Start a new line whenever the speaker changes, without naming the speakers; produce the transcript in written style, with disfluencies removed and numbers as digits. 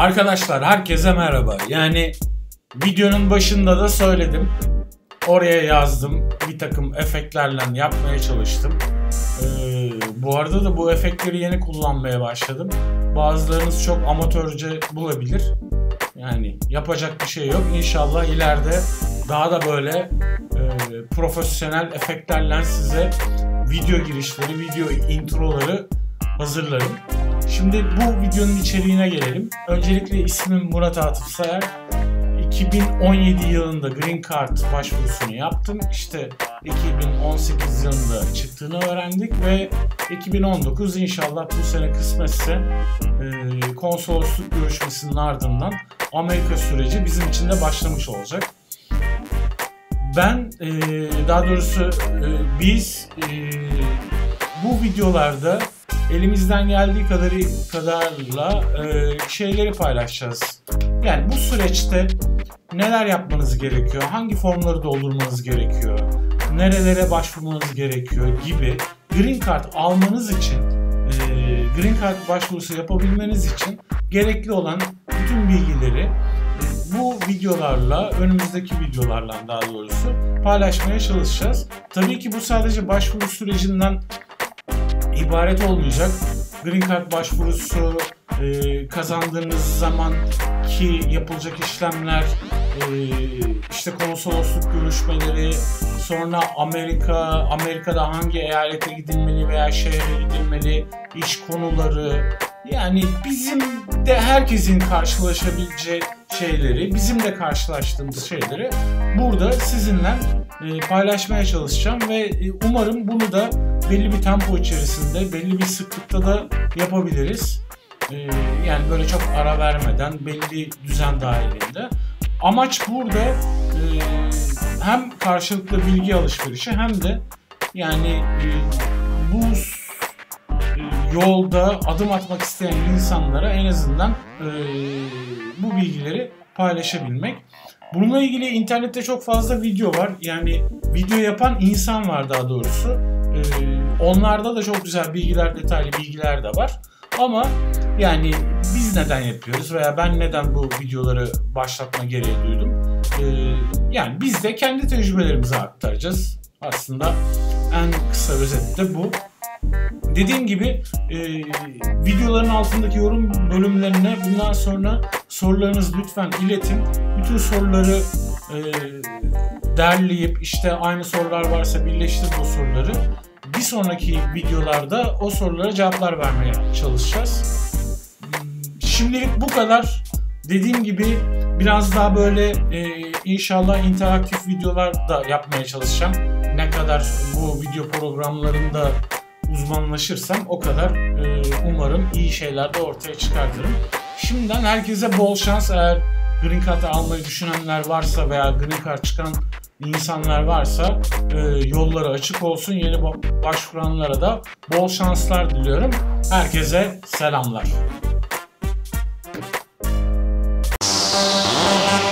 Arkadaşlar herkese merhaba. Yani videonun başında da söyledim. Oraya yazdım. Bir takım efektlerle yapmaya çalıştım. Bu arada da bu efektleri yeni kullanmaya başladım. Bazılarınız çok amatörce bulabilir. Yani yapacak bir şey yok. İnşallah ileride daha da böyle profesyonel efektlerle size video girişleri, video introları hazırlarım. Şimdi bu videonun içeriğine gelelim. Öncelikle ismim Murat Atıf Sayar. 2017 yılında Green Card başvurusunu yaptım. İşte 2018 yılında çıktığını öğrendik ve 2019 inşallah bu sene kısmetse konsolosluk görüşmesinin ardından Amerika süreci bizim için de başlamış olacak. Ben daha doğrusu biz bu videolarda elimizden geldiği kadarla şeyleri paylaşacağız. Yani bu süreçte neler yapmanız gerekiyor, hangi formları doldurmanız gerekiyor, nerelere başvurmanız gerekiyor gibi Green Card almanız için, Green Card başvurusu yapabilmeniz için gerekli olan bütün bilgileri bu videolarla, önümüzdeki videolarla daha doğrusu paylaşmaya çalışacağız. Tabii ki bu sadece başvuru sürecinden ibaret olmayacak. Green Card başvurusu, kazandığınız zaman ki yapılacak işlemler, işte konsolosluk görüşmeleri, sonra Amerika'da hangi eyalete gidilmeli veya şehre gidilmeli, iş konuları, yani bizim de herkesin karşılaşabileceği şeyleri, bizim de karşılaştığımız şeyleri burada sizinle paylaşmaya çalışacağım ve umarım bunu da belli bir tempo içerisinde, belli bir sıklıkta da yapabiliriz. Yani böyle çok ara vermeden, belli düzen dahilinde. Amaç burada hem karşılıklı bilgi alışverişi hem de yani bu yolda adım atmak isteyen insanlara en azından bu bilgileri paylaşabilmek. Bununla ilgili internette çok fazla video var. Yani video yapan insan var daha doğrusu. Onlarda da çok güzel bilgiler, detaylı bilgiler de var. Ama yani biz neden yapıyoruz veya ben neden bu videoları başlatma gereği duydum? Yani biz de kendi tecrübelerimizi aktaracağız. Aslında en kısa özette bu. Dediğim gibi videoların altındaki yorum bölümlerine bundan sonra sorularınızı lütfen iletin. Bütün soruları derleyip işte aynı sorular varsa birleştirip o soruları bir sonraki videolarda o sorulara cevaplar vermeye çalışacağız. Şimdilik bu kadar. Dediğim gibi biraz daha böyle inşallah interaktif videolar da yapmaya çalışacağım. Ne kadar bu video programlarında uzmanlaşırsam o kadar umarım iyi şeyler de ortaya çıkartırım. Şimdiden herkese bol şans. Eğer Green Card almayı düşünenler varsa veya Green Card çıkan insanlar varsa yolları açık olsun. Yeni başvuranlara da bol şanslar diliyorum. Herkese selamlar.